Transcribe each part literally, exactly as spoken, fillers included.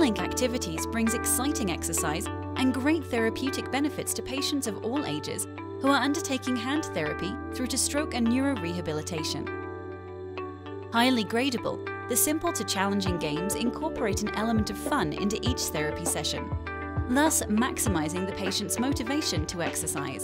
E-Link Activities brings exciting exercise and great therapeutic benefits to patients of all ages who are undertaking hand therapy through to stroke and neurorehabilitation. Highly gradable, the simple to challenging games incorporate an element of fun into each therapy session, thus maximizing the patient's motivation to exercise.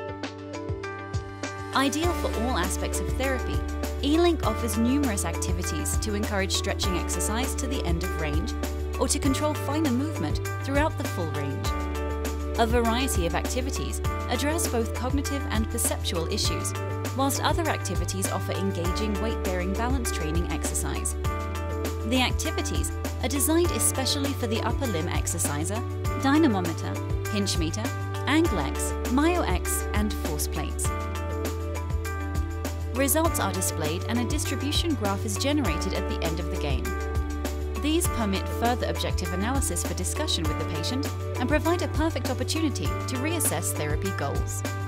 Ideal for all aspects of therapy, E-Link offers numerous activities to encourage stretching exercise to the end of range or to control finer movement throughout the full range. A variety of activities address both cognitive and perceptual issues, whilst other activities offer engaging weight-bearing balance training exercise. The activities are designed especially for the upper limb exerciser, dynamometer, hinge meter, Anglex, Myo-X and force plates. Results are displayed and a distribution graph is generated at the end of the game. These permit further objective analysis for discussion with the patient and provide a perfect opportunity to reassess therapy goals.